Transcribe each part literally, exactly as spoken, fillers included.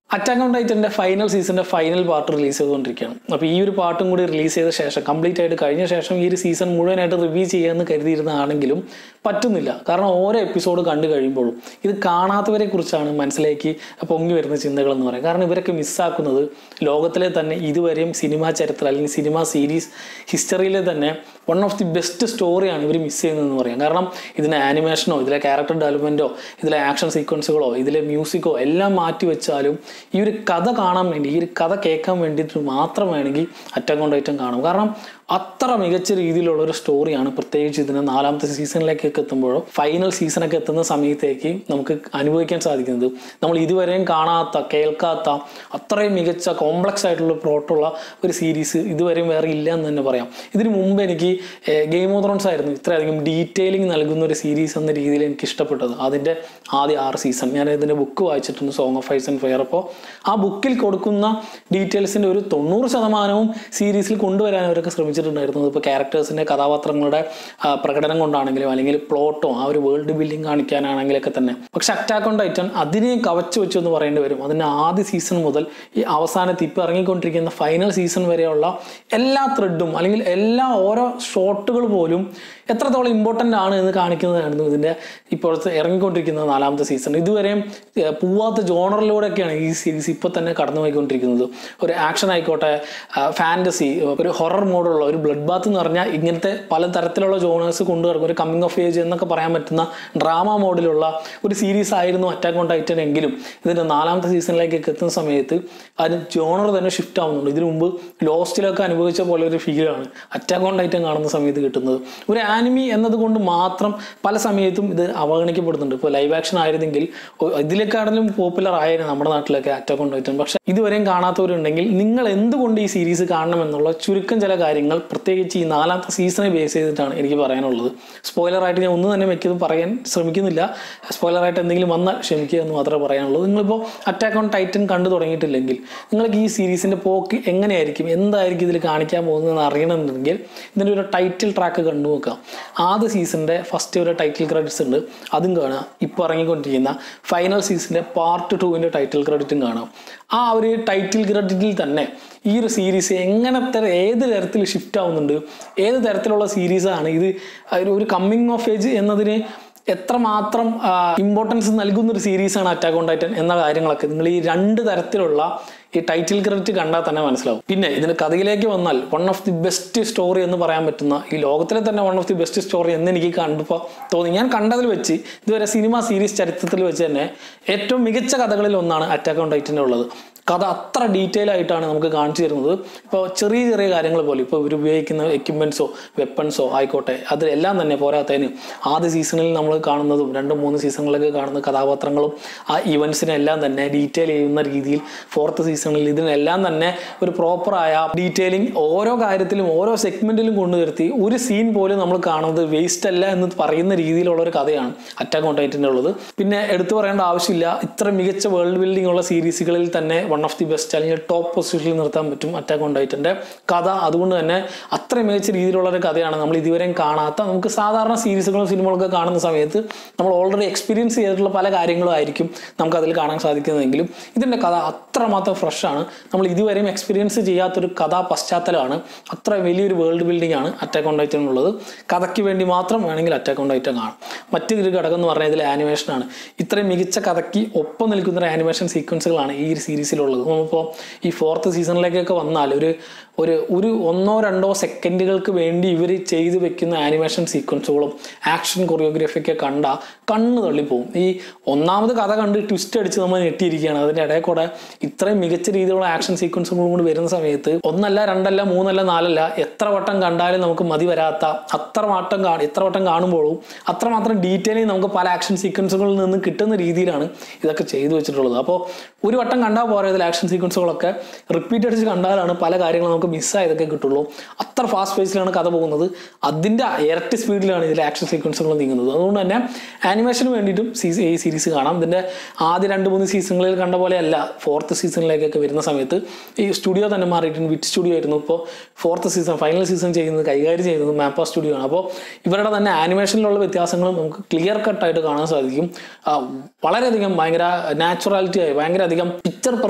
Attack on Titan's final season final part release ചെയ്തുകൊണ്ടിരിക്കുകയാണ്. അപ്പോൾ ഈ ഒരു പാർട്ടും കൂടി റിലീസ് ചെയ്ത ശേഷം കംപ്ലീറ്റ് ആയിട്ട് കഴിഞ്ഞ ശേഷം ഈ ഒരു സീസൺ മുഴുവനായിട്ട് റിവ്യൂ ചെയ്യാമെന്ന് കരുതിയിരുന്നതാണെങ്കിലും പറ്റുന്നില്ല. കാരണം ഓരോ എപ്പിസോഡ് കണ്ടു കഴിയുമ്പോഴും ഇത് കാണാത്തവരെ കുറിച്ചാണ് മനസ്സിലേക്ക് പൊങ്ങി വരുന്ന ചിന്തകൾ എന്ന് പറയാം. കാരണം ഇവരൊക്കെ മിസ്സാക്കുന്നത് ലോകത്തിലെ തന്നെ ഇതുവരെയും സിനിമാ ചരിത്രം അല്ലെങ്കിൽ സിനിമാ സീരീസ് ഹിസ്റ്ററിയിലെ തന്നെ വൺ ഓഫ് ദി ബെസ്റ്റ് സ്റ്റോറിയാണ് ഇവർ മിസ് ചെയ്യുന്നതെന്ന് പറയാം. കാരണം ഇതിന് ആനിമേഷനോ ഇതിലെ ക്യാരക്ടർ ഡെവലപ്മെൻറ്റോ ഇതിലെ ആക്ഷൻ സീക്വൻസുകളോ ഇതിലെ മ്യൂസിക്കോ എല്ലാം മാറ്റി വെച്ചാലും ഈ ഒരു കഥ കാണാൻ വേണ്ടി ഈ ഒരു കഥ കേൾക്കാൻ വേണ്ടിയിട്ട് മാത്രം വേണമെങ്കിൽ അറ്റാക്ക് ഓൺ ടൈറ്റൻ കാണും. കാരണം അത്ര മികച്ച രീതിയിലുള്ള ഒരു സ്റ്റോറിയാണ്. പ്രത്യേകിച്ച് ഇതിന് നാലാമത്തെ സീസണിലേക്കൊക്കെ എത്തുമ്പോഴോ ഫൈനൽ സീസണൊക്കെ എത്തുന്ന സമയത്തേക്ക് നമുക്ക് അനുഭവിക്കാൻ സാധിക്കുന്നത് നമ്മൾ ഇതുവരെയും കാണാത്ത കേൾക്കാത്ത അത്രയും മികച്ച കോംപ്ലക്സ് ആയിട്ടുള്ള പ്ലോട്ടുള്ള ഒരു സീരീസ് ഇതുവരെയും വേറെ ഇല്ല എന്ന് തന്നെ പറയാം. ഇതിനു മുമ്പ് എനിക്ക് ഗെയിം ഓഫ് ത്രോൺസ് ആയിരുന്നു ഇത്രയധികം ഡീറ്റെയിലിംഗ് നൽകുന്ന ഒരു സീരീസ് എന്ന രീതിയിൽ എനിക്ക് ഇഷ്ടപ്പെട്ടത്. അതിൻ്റെ ആദ്യ ആറ് സീസൺ ഞാൻ ഇതിൻ്റെ ബുക്ക് വായിച്ചിട്ടുണ്ട്, song of ice and fire. അപ്പോൾ ആ ബുക്കിൽ കൊടുക്കുന്ന ഡീറ്റെയിൽസിൻ്റെ ഒരു തൊണ്ണൂറ് ശതമാനവും സീരീസിൽ കൊണ്ടുവരാൻ അവരൊക്കെ ശ്രമിച്ചിട്ടുണ്ടായിരുന്നു. ഇപ്പോൾ ക്യാരക്ടേഴ്സിൻ്റെ കഥാപാത്രങ്ങളുടെ പ്രകടനം കൊണ്ടാണെങ്കിലും അല്ലെങ്കിൽ പ്ലോട്ടോ ആ ഒരു വേൾഡ് ബിൽഡിംഗ് കാണിക്കാനാണെങ്കിലൊക്കെ തന്നെ. പക്ഷെ അറ്റാക്ക് ഓൺ ടൈറ്റൻ അതിനെ കവച്ചു വെച്ചു എന്ന് പറയേണ്ടി വരും. അതിൻ്റെ ആദ്യ സീസൺ മുതൽ ഈ അവസാനത്ത് ഇപ്പോൾ ഇറങ്ങിക്കൊണ്ടിരിക്കുന്ന ഫൈനൽ സീസൺ വരെയുള്ള എല്ലാ ത്രെഡും അല്ലെങ്കിൽ എല്ലാ ഓരോ ഷോട്ടുകൾ പോലും എത്രത്തോളം ഇമ്പോർട്ടൻ്റ് ആണ് എന്ന് കാണിക്കുന്നതായിരുന്നു ഇതിൻ്റെ ഇപ്പോഴത്തെ ഇറങ്ങിക്കൊണ്ടിരിക്കുന്ന നാലാമത്തെ സീസൺ. ഇതുവരെയും പൂവാത്ത ജോണറിലൂടെയൊക്കെയാണ് ഈ സീരീസ് ഇപ്പോൾ തന്നെ കടന്നു പോയിക്കൊണ്ടിരിക്കുന്നത്. ഒരു ആക്ഷൻ ആയിക്കോട്ടെ, ഫാൻറ്റസി, ഒരു ഹൊറർ മോഡുള്ള ഒരു ബ്ലഡ് ബാത്ത് എന്ന് പറഞ്ഞാൽ ഇങ്ങനത്തെ പല തരത്തിലുള്ള ജോണേഴ്സ് കൊണ്ടുവരും. ഒരു കമ്മിങ് ഓഫ് ഏജ് എന്നൊക്കെ പറയാൻ പറ്റുന്ന ഡ്രാമ മോഡിലുള്ള ഒരു സീരീസ് ആയിരുന്നു അറ്റാക്ക് ഓൺ ടൈറ്റൻ. എങ്കിലും ഇതിൻ്റെ നാലാമത്തെ സീസണിലേക്കൊക്കെ എത്തുന്ന സമയത്ത് അതിന് ജോണർ തന്നെ ഷിഫ്റ്റ് ആവുന്നുണ്ട്. ഇതിനു മുമ്പ് ലോസ്റ്റിലൊക്കെ അനുഭവിച്ച പോലെ ഒരു ഫീലാണ് അറ്റാക്ക് ഓൺ ടൈറ്റൻ കാണുന്ന സമയത്ത് കിട്ടുന്നത്. ഒരു ആനിമി എന്നതുകൊണ്ട് മാത്രം പല സമയത്തും ഇത് അവഗണിക്കപ്പെടുന്നുണ്ട്. ഇപ്പോൾ ലൈവ് ആക്ഷൻ ആയിരുന്നെങ്കിൽ ഇതിലേക്കാണെങ്കിലും പോപ്പുലർ ആയിരുന്നു നമ്മുടെ നാട്ടിലൊക്കെ അറ്റാക്ക് ഓൺ ടൈറ്റൻ. പക്ഷെ ഇതുവരെയും കാണാത്തവരുണ്ടെങ്കിൽ നിങ്ങൾ എന്തുകൊണ്ട് ഈ സീരീസ് കാണണം എന്നുള്ള ചുരുക്കം ചില കാര്യങ്ങൾ പ്രത്യേകിച്ച് ഈ നാലാമത്തെ സീസണെ ബേസ് ചെയ്തിട്ടാണ് എനിക്ക് പറയാനുള്ളത്. സ്പോയിലറായിട്ട് ഞാൻ ഒന്നും തന്നെ മിക്കതും പറയാൻ ശ്രമിക്കുന്നില്ല. സ്പോയിലറായിട്ട് എന്തെങ്കിലും വന്നാൽ ക്ഷമിക്കുക എന്ന് മാത്രമേ പറയാനുള്ളൂ. നിങ്ങളിപ്പോൾ അറ്റാക്ക് ഓൺ ടൈറ്റൻ കണ്ടു തുടങ്ങിയിട്ടില്ലെങ്കിൽ നിങ്ങൾക്ക് ഈ സീരീസിൻ്റെ പോക്ക് എങ്ങനെയായിരിക്കും, എന്തായിരിക്കും ഇതിൽ കാണിക്കാൻ പോകുന്നതെന്ന് അറിയണമെന്നുണ്ടെങ്കിൽ ഇതിൻ്റെ ഒരു ടൈറ്റിൽ ട്രാക്ക് കണ്ടു നോക്കാം. ആദ്യ സീസണിൻ്റെ ഫസ്റ്റ് ഒരു ടൈറ്റിൽ ക്രെഡിറ്റ്സ് ഉണ്ട്, അതും കാണാം. ഇപ്പോൾ ഇറങ്ങിക്കൊണ്ടിരിക്കുന്ന ഫൈനൽ സീസണിൻ്റെ പാർട്ട് ടുവിൻ്റെ ടൈറ്റിൽ ക്രെഡിറ്റും കാണാം. ആ ഒരു ടൈറ്റിൽ ക്രെഡിറ്റിൽ തന്നെ ഈ ഒരു സീരീസ് എങ്ങനത്തെ ഏത് തരത്തിൽ ഷിഫ്റ്റ് ആവുന്നുണ്ട്, ഏത് തരത്തിലുള്ള സീരീസാണ് ഇത്, ഒരു കമ്മിങ് ഓഫ് ഏജ് എന്നതിന് എത്രമാത്രം ഇമ്പോർട്ടൻസ് നൽകുന്നൊരു സീരീസാണ് അറ്റാക്ക് ഓൺ ടൈറ്റൻ എന്ന കാര്യങ്ങളൊക്കെ നിങ്ങൾ ഈ രണ്ട് തരത്തിലുള്ള ഈ ടൈറ്റിൽ ക്രെഡിറ്റ് കണ്ടാൽ തന്നെ മനസ്സിലാവും. പിന്നെ ഇതിൻ്റെ കഥയിലേക്ക് വന്നാൽ one of the best story എന്ന് പറയാൻ പറ്റുന്ന ഈ ലോകത്തിലെ തന്നെ one of the best story എന്ന് എനിക്ക് കണ്ടപ്പോൾ തോന്നി. ഞാൻ കണ്ടതിൽ വെച്ച് ഇതുവരെ സിനിമ സീരീസ് ചരിത്രത്തിൽ വെച്ച് തന്നെ ഏറ്റവും മികച്ച കഥകളിൽ ഒന്നാണ് അറ്റാക്ക് ഓൺ ടൈറ്റൻ ഉള്ളത്. കഥ അത്ര ഡീറ്റെയിൽ ആയിട്ടാണ് നമുക്ക് കാണിച്ചു തരുന്നത്. ഇപ്പോൾ ചെറിയ ചെറിയ കാര്യങ്ങൾ പോലെ ഇപ്പോൾ ഇവർ ഉപയോഗിക്കുന്ന എക്യുപ്മെൻറ്റ്സോ വെപ്പൺസോ ആയിക്കോട്ടെ അതിലെല്ലാം തന്നെ പോരാത്തതിന് ആദ്യ സീസണിൽ നമ്മൾ കാണുന്നതും രണ്ടും മൂന്ന് സീസണിലൊക്കെ കാണുന്ന കഥാപാത്രങ്ങളും ആ ഇവൻസിനെല്ലാം തന്നെ ഡീറ്റെയിൽ ചെയ്യുന്ന രീതിയിൽ ഫോർത്ത് സീസണിൽ ഇതിനെല്ലാം തന്നെ ഒരു പ്രോപ്പറായ ഡീറ്റെയിലിംഗ് ഓരോ കാര്യത്തിലും ഓരോ സെഗ്മെൻറ്റിലും കൊണ്ടുവരുത്തി ഒരു സീൻ പോലും നമ്മൾ കാണുന്നത് വേസ്റ്റ് അല്ല എന്ന് പറയുന്ന രീതിയിലുള്ള ഒരു കഥയാണ് അറ്റാക്ക് ഓൺ ടൈറ്റൻ്റെ ഉള്ളത്. പിന്നെ എടുത്തു പറയേണ്ട ആവശ്യമില്ല, ഇത്ര മികച്ച വേൾഡ് ബിൽഡിംഗ് ഉള്ള സീരീസുകളിൽ തന്നെ വൺ ഓഫ് ദി ബെസ്റ്റ് അല്ലെങ്കിൽ ടോപ്പ് പൊസിഷനിൽ നിർത്താൻ പറ്റും അറ്റാക്ക് ഓൺ ടൈറ്റൻ്റെ കഥ. അതുകൊണ്ട് തന്നെ അത്ര മികച്ച രീതിയിലുള്ള ഒരു കഥയാണ്. നമ്മൾ ഇതുവരെയും കാണാത്ത, നമുക്ക് സാധാരണ സീരീസുകളും സിനിമകളൊക്കെ കാണുന്ന സമയത്ത് നമ്മൾ ഓൾറെഡി എക്സ്പീരിയൻസ് ചെയ്തിട്ടുള്ള പല കാര്യങ്ങളും ആയിരിക്കും നമുക്കതിൽ കാണാൻ സാധിക്കുന്നതെങ്കിലും ഇതിൻ്റെ കഥ അത്രമാത്രം ഫ്രഷാണ്. നമ്മൾ ഇതുവരെയും എക്സ്പീരിയൻസ് ചെയ്യാത്തൊരു കഥാ പശ്ചാത്തലമാണ്. അത്ര വലിയൊരു വേൾഡ് ബിൽഡിംഗ് ആണ് അറ്റാക്ക് ഓൺ ടൈറ്റൻ ഉള്ളത്. കഥയ്ക്ക് വേണ്ടി മാത്രം വേണമെങ്കിൽ അറ്റാക്ക് ഓൺ ടൈറ്റൻ കാണാം. മറ്റൊരു ഘടകം എന്ന് പറഞ്ഞാൽ ഇതിൽ ആനിമേഷനാണ്. ഇത്രയും മികച്ച കഥയ്ക്ക് ഒപ്പം നിൽക്കുന്ന ആനിമേഷൻ സീക്വൻസുകളാണ് ഈ ഒരു സീരീസിലുള്ളത്. നമ്മളിപ്പോൾ ഈ ഫോർത്ത് സീസണിലേക്കൊക്കെ വന്നാൽ ഒരു ഒരു ഒരു ഒന്നോ രണ്ടോ സെക്കൻഡുകൾക്ക് വേണ്ടി ഇവർ ചെയ്ത് വെക്കുന്ന ആനിമേഷൻ സീക്വൻസുകളും ആക്ഷൻ കൊറിയോഗ്രാഫിയൊക്കെ കണ്ടാൽ കണ്ണ് തള്ളിപ്പോവും. ഈ ഒന്നാമത് കഥ കണ്ട് ട്വിസ്റ്റ് അടിച്ച് നമ്മൾ ഞെട്ടിയിരിക്കുകയാണ്. അതിൻ്റെ ഇടയിൽ കൂടെ ഇത്രയും മികച്ച രീതിയിലുള്ള ആക്ഷൻ സീക്വൻസുകളും കൂടി വരുന്ന സമയത്ത് ഒന്നല്ല രണ്ടല്ല മൂന്നല്ല നാലല്ല എത്ര വട്ടം കണ്ടാലും നമുക്ക് മതി വരാത്ത അത്ര വട്ടം കാണും എത്ര വട്ടം കാണുമ്പോഴും അത്രമാത്രം ഡീറ്റെയിലിംഗ് നമുക്ക് പല ആക്ഷൻ സീക്വൻസുകളിൽ നിന്ന് കിട്ടുന്ന രീതിയിലാണ് ഇതൊക്കെ ചെയ്തു വെച്ചിട്ടുള്ളത്. അപ്പോൾ ഒരു വട്ടം കണ്ടാൽ പോരാ ഇതിൽ ആക്ഷൻ സീക്വൻസുകളൊക്കെ റിപ്പീറ്റ് അടിച്ച് കണ്ടാലാണ് പല കാര്യങ്ങളും നമുക്ക് മിസ്സായതൊക്കെ കിട്ടുള്ളൂ. അത്ര ഫാസ്റ്റ് പേസിലാണ് കഥ പോകുന്നത്. അതിൻ്റെ ഇരട്ടി സ്പീഡിലാണ് ഇതിലെ ആക്ഷൻ സീക്വൻസുകൾ നീങ്ങുന്നത്. അതുകൊണ്ട് തന്നെ ആനിമേഷന് വേണ്ടിയിട്ടും സീസൺ ഈ സീരീസ് കാണാം. ഇതിൻ്റെ ആദ്യ രണ്ട് മൂന്ന് സീസണുകളിൽ കണ്ട പോലെയല്ല ഫോർത്ത് സീസണിലേക്കൊക്കെ വരുന്ന സമയത്ത് ഈ സ്റ്റുഡിയോ തന്നെ മാറിയിട്ടുണ്ട്. വിറ്റ് സ്റ്റുഡിയോ ആയിരുന്നു. ഇപ്പോൾ ഫോർത്ത് സീസൺ ഫൈനൽ സീസൺ ചെയ്യുന്നത് കൈകാര്യം ചെയ്യുന്നത് മാപ്പ സ്റ്റുഡിയോ ആണ്. അപ്പോൾ ഇവരുടെ തന്നെ ആനിമേഷനിലുള്ള വ്യത്യാസങ്ങളും നമുക്ക് ക്ലിയർ കട്ടായിട്ട് കാണാൻ സാധിക്കും. വളരെയധികം ഭയങ്കര നാച്ചുറാലിറ്റി ആയി ഭയങ്കര അധികം പിക്ചർ പെർഫെക്ഷൻ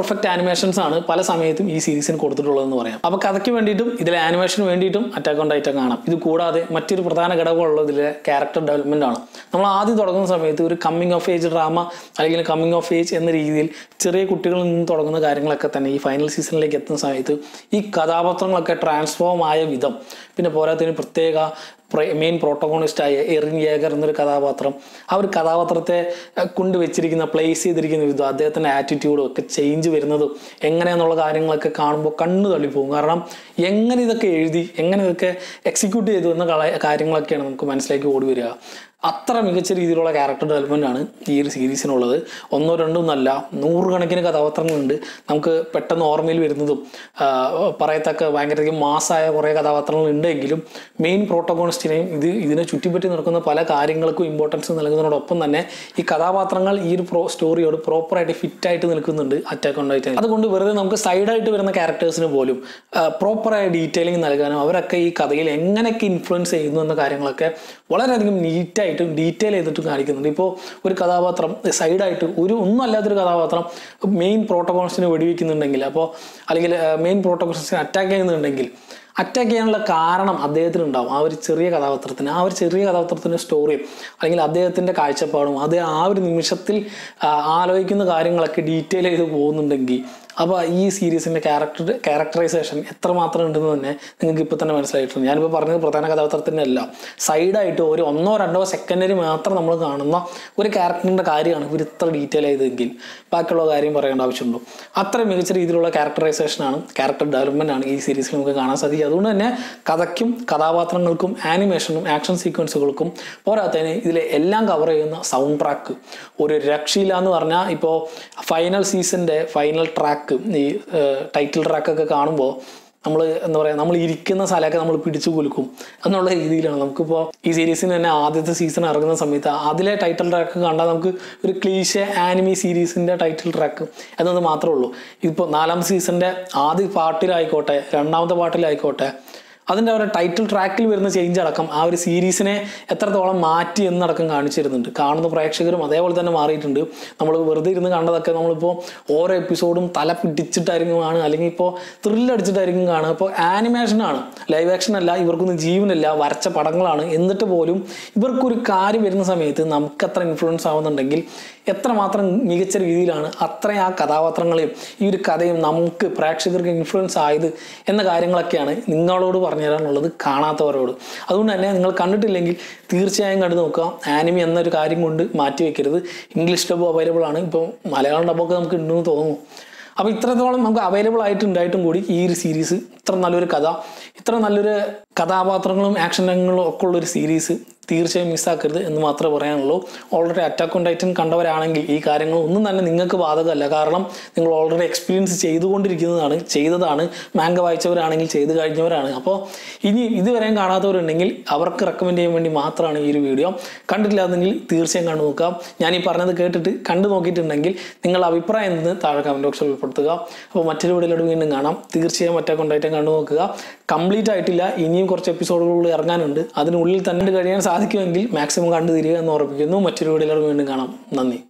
പെർഫെക്റ്റ് ആനിമേഷൻസ് ആണ് പല സമയത്തും ഈ സീരീസിന് കൊടുത്തിട്ടുള്ളതെന്ന് പറയാം. അപ്പോൾ കഥയ്ക്ക് വേണ്ടിയിട്ടും ഇതിലെ ആനിമേഷന് വേണ്ടിയിട്ടും അറ്റാക്ക് ഓൺ ടൈറ്റൻ കാണാം. ഇത് കൂടാതെ മറ്റൊരു പ്രധാന ഘടകമുള്ളത് ഇതിലെ ക്യാരക്ടർ ഡെവലപ്മെന്റ് ആണ്. നമ്മൾ ആദ്യം തുടങ്ങുന്ന സമയത്ത് ഒരു കമ്മിങ് ഓഫ് ഏജ് ഡ്രാമ അല്ലെങ്കിൽ കമ്മിങ് ഓഫ് ഏജ് എന്ന രീതിയിൽ ചെറിയ കുട്ടികളിൽ നിന്ന് തുടങ്ങുന്ന കാര്യങ്ങളൊക്കെ തന്നെ ഈ ഫൈനൽ സീസണിലേക്ക് എത്തുന്ന സമയത്ത് ഈ കഥാപാത്രങ്ങളൊക്കെ ട്രാൻസ്ഫോം ആയ വിധം, പിന്നെ പോരാത്തതിന് പ്രത്യേക മെയിൻ പ്രോട്ടോഗോണിസ്റ്റായ എറിൻ യേഗർ എന്നൊരു കഥാപാത്രം, ആ ഒരു കഥാപാത്രത്തെ കൊണ്ടുവച്ചിരിക്കുന്ന പ്ലേസ് ചെയ്തിരിക്കുന്ന വിധം, അദ്ദേഹത്തിൻ്റെ ആറ്റിറ്റ്യൂഡും ഒക്കെ ചേഞ്ച് വരുന്നതും എങ്ങനെയാണെന്നുള്ള കാര്യങ്ങളൊക്കെ കാണുമ്പോൾ കണ്ണു തള്ളിപ്പോകും. കാരണം എങ്ങനെ ഇതൊക്കെ എഴുതി, എങ്ങനെ ഇതൊക്കെ എക്സിക്യൂട്ട് ചെയ്തു എന്ന കാര്യങ്ങളൊക്കെയാണ് നമുക്ക് മനസ്സിലേക്ക് ഓടി വരിക. അത്ര മികച്ച രീതിയിലുള്ള ക്യാരക്ടർ ഡെവലപ്മെൻ്റ് ആണ് ഈ ഒരു സീരീസിനുള്ളത്. ഒന്നോ രണ്ടോ എന്നല്ല, നൂറുകണക്കിന് കഥാപാത്രങ്ങളുണ്ട്. നമുക്ക് പെട്ടെന്ന് ഓർമ്മയിൽ വരുന്നതും പറയത്തക്ക ഭയങ്കരധികം മാസായ കുറേ കഥാപാത്രങ്ങൾ ഉണ്ടെങ്കിലും മെയിൻ പ്രോട്ടോഗോണിസ്റ്റിനെയും ഇത് ഇതിനെ ചുറ്റിപ്പറ്റി നടക്കുന്ന പല കാര്യങ്ങൾക്കും ഇമ്പോർട്ടൻസ് നൽകുന്നതിനോടൊപ്പം തന്നെ ഈ കഥാപാത്രങ്ങൾ ഈ ഒരു പ്രോ സ്റ്റോറിയോട് പ്രോപ്പറായിട്ട് ഫിറ്റായിട്ട് നിൽക്കുന്നുണ്ട് അറ്റാക്ക് ഓൺ ടൈറ്റൻ. അതുകൊണ്ട് വെറുതെ നമുക്ക് സൈഡായിട്ട് വരുന്ന ക്യാരക്ടേഴ്സിന് പോലും പ്രോപ്പറായ ഡീറ്റെയിലിംഗ് നൽകാനും അവരൊക്കെ ഈ കഥയിൽ എങ്ങനെയൊക്കെ ഇൻഫ്ലുവൻസ് ചെയ്യുന്നു എന്ന കാര്യങ്ങളൊക്കെ വളരെയധികം നീറ്റായി ഡീറ്റെയിൽ ചെയ്തിട്ട് കാണിക്കുന്നുണ്ട്. ഇപ്പോൾ ഒരു കഥാപാത്രം സൈഡായിട്ട് ഒരു ഒന്നും അല്ലാത്തൊരു കഥാപാത്രം മെയിൻ പ്രോട്ടോഗോണിസ്റ്റിനെ വെടിവെക്കുന്നുണ്ടെങ്കിൽ, അപ്പോൾ അല്ലെങ്കിൽ മെയിൻ പ്രോട്ടോഗോണിസ്റ്റിനെ അറ്റാക്ക് ചെയ്യുന്നുണ്ടെങ്കിൽ അറ്റാക്ക് ചെയ്യാനുള്ള കാരണം അദ്ദേഹത്തിന് ഉണ്ടാവും. ആ ഒരു ചെറിയ കഥാപാത്രത്തിന് ആ ഒരു ചെറിയ കഥാപാത്രത്തിൻ്റെ സ്റ്റോറിയും അല്ലെങ്കിൽ അദ്ദേഹത്തിൻ്റെ കാഴ്ചപ്പാടും അത് ആ ഒരു നിമിഷത്തിൽ ആലോചിക്കുന്ന കാര്യങ്ങളൊക്കെ ഡീറ്റെയിൽ ചെയ്ത് പോകുന്നുണ്ടെങ്കിൽ അപ്പോൾ ഈ സീരീസിൻ്റെ ക്യാരക്ടർ ക്യാരക്ടറൈസേഷൻ എത്രമാത്രം ഉണ്ടെന്ന് തന്നെ നിങ്ങൾക്ക് ഇപ്പോൾ തന്നെ മനസ്സിലായിട്ടുണ്ട്. ഞാനിപ്പോൾ പറഞ്ഞത് പ്രധാന കഥാപാത്രത്തിൻ്റെ അല്ല, സൈഡായിട്ട് ഒരു ഒന്നോ രണ്ടോ സെക്കൻഡിൽ മാത്രം നമ്മൾ കാണുന്ന ഒരു ക്യാരക്ടറിൻ്റെ കാര്യമാണ് ഇവർ ഇത്ര ഡീറ്റെയിൽ ചെയ്തെങ്കിൽ ബാക്കിയുള്ള കാര്യം പറയേണ്ട ആവശ്യമുണ്ടോ. അത്ര മികച്ച രീതിയിലുള്ള ക്യാരക്ടറൈസേഷനാണ്, ക്യാരക്ടർ ഡെവലപ്മെൻ്റ് ആണ് ഈ സീരീസിൽ നമുക്ക് കാണാൻ സാധിക്കുക. അതുകൊണ്ട് തന്നെ കഥയ്ക്കും കഥാപാത്രങ്ങൾക്കും ആനിമേഷനും ആക്ഷൻ സീക്വൻസുകൾക്കും പോരാത്തതിന് ഇതിലെ എല്ലാം കവർ ചെയ്യുന്ന സൗണ്ട് ട്രാക്ക് ഒരു രക്ഷയില്ല എന്ന് പറഞ്ഞാൽ, ഇപ്പോൾ ഫൈനൽ സീസണിൻ്റെ ഫൈനൽ ട്രാക്ക് ഈ ടൈറ്റിൽ ട്രാക്കൊക്കെ കാണുമ്പോൾ നമ്മൾ എന്താ പറയുക, നമ്മൾ ഇരിക്കുന്ന സ്ഥലമൊക്കെ നമ്മൾ പിടിച്ചു കുലുക്കും എന്നുള്ള രീതിയിലാണ്. നമുക്കിപ്പോൾ ഈ സീരീസിന് തന്നെ ആദ്യത്തെ സീസൺ ഇറങ്ങുന്ന സമയത്ത് അതിലെ ടൈറ്റിൽ ട്രാക്ക് കണ്ടാൽ നമുക്ക് ഒരു ക്ലീഷേ ആനിമി സീരീസിൻ്റെ ടൈറ്റിൽ ട്രാക്ക് എന്നത് മാത്രമേ ഉള്ളൂ. ഇപ്പോൾ നാലാം സീസണിൻ്റെ ആദ്യ പാട്ടിലായിക്കോട്ടെ രണ്ടാമത്തെ പാട്ടിലായിക്കോട്ടെ അതിൻ്റെ ഒരു ടൈറ്റിൽ ട്രാക്കിൽ വരുന്ന ചേഞ്ച് അടക്കം ആ ഒരു സീരീസിനെ എത്രത്തോളം മാറ്റി എന്നടക്കം കാണിച്ചിരുന്നുണ്ട്. കാണുന്ന പ്രേക്ഷകരും അതേപോലെ തന്നെ മാറിയിട്ടുണ്ട്. നമ്മൾ വെറുതെ ഇരുന്ന് കണ്ടതൊക്കെ നമ്മളിപ്പോൾ ഓരോ എപ്പിസോഡും തല പിടിച്ചിട്ടായിരിക്കും കാണുക, അല്ലെങ്കിൽ ഇപ്പോൾ ത്രില്ലടിച്ചിട്ടായിരിക്കും കാണുക. ഇപ്പോൾ ആനിമേഷനാണ്, ലൈവ് ആക്ഷൻ അല്ല, ഇവർക്കൊന്നും ജീവനില്ല, വരച്ച പടങ്ങളാണ്. എന്നിട്ട് പോലും ഇവർക്കൊരു കാര്യം വരുന്ന സമയത്ത് നമുക്കത്ര ഇൻഫ്ലുവൻസ് ആവുന്നുണ്ടെങ്കിൽ എത്രമാത്രം മികച്ച രീതിയിലാണ് അത്രയും ആ കഥാപാത്രങ്ങളെയും ഈ ഒരു കഥയും നമുക്ക് പ്രേക്ഷകർക്ക് ഇൻഫ്ലുവൻസ് ആയത് എന്ന കാര്യങ്ങളൊക്കെയാണ് നിങ്ങളോട് പറഞ്ഞു തരാനുള്ളത്, കാണാത്തവരോട്. അതുകൊണ്ട് തന്നെ നിങ്ങൾ കണ്ടിട്ടില്ലെങ്കിൽ തീർച്ചയായും കണ്ടു നോക്കുക. ആനിമി എന്നൊരു കാര്യം കൊണ്ട് മാറ്റി വെക്കരുത്. ഇംഗ്ലീഷ് ഡബ് അവൈലബിൾ ആണ്, ഇപ്പോൾ മലയാളം ഡബ്ബൊക്കെ നമുക്ക് ഉണ്ടെന്ന് തോന്നുന്നു. അപ്പോൾ ഇത്രത്തോളം നമുക്ക് അവൈലബിൾ ആയിട്ടുണ്ടായിട്ടും കൂടി ഈ ഒരു സീരീസ് ഇത്ര നല്ലൊരു കഥ, ഇത്ര നല്ലൊരു കഥാപാത്രങ്ങളും ആക്ഷൻ രംഗങ്ങളും ഒക്കെ ഉള്ളൊരു സീരീസ് തീർച്ചയായും മിസ്സാക്കരുത് എന്ന് മാത്രമേ പറയാനുള്ളൂ. ഓൾറെഡി അറ്റാക്ക് ഓൺ ടൈറ്റൻ കണ്ടവരാണെങ്കിൽ ഈ കാര്യങ്ങൾ ഒന്നും തന്നെ നിങ്ങൾക്ക് ബാധകമല്ല. കാരണം നിങ്ങൾ ഓൾറെഡി എക്സ്പീരിയൻസ് ചെയ്തുകൊണ്ടിരിക്കുന്നതാണ്, ചെയ്തതാണ്. മാംഗ വായിച്ചവരാണെങ്കിൽ ചെയ്ത് കഴിഞ്ഞവരാണ്. അപ്പോൾ ഇനി ഇതുവരെയും കാണാത്തവരുണ്ടെങ്കിൽ അവർക്ക് റെക്കമെൻഡ് ചെയ്യാൻ വേണ്ടി മാത്രമാണ് ഈ ഒരു വീഡിയോ. കണ്ടിട്ടില്ലാതെങ്കിൽ തീർച്ചയായും കണ്ടു നോക്കാം. ഞാൻ ഈ പറഞ്ഞത് കേട്ടിട്ട് കണ്ടു നോക്കിയിട്ടുണ്ടെങ്കിൽ നിങ്ങളുടെ അഭിപ്രായം എന്തെന്ന് താഴെ കമൻറ്റ് ബോക്സിൽ ഉൾപ്പെടുത്തുക. അപ്പോൾ മറ്റൊരു വീഡിയോയിലൂടെ വീണ്ടും കാണാം. തീർച്ചയായും അറ്റാക്ക് ഓൺ ടൈറ്റൻ കണ്ടു നോക്കുക. കംപ്ലീറ്റ് ആയിട്ടില്ല, ഇനിയും കുറച്ച് എപ്പിസോഡുകൾ ഇറങ്ങാനുണ്ട്. അതിനുള്ളിൽ തന്നെ കഴിയാൻ സാധിക്കുമെങ്കിൽ മാക്സിമം കണ്ടു തീരുക എന്ന് ഉറപ്പിക്കുന്നു. മറ്റൊരു വീഡിയോയിലൂടെ വീണ്ടും കാണാം. നന്ദി.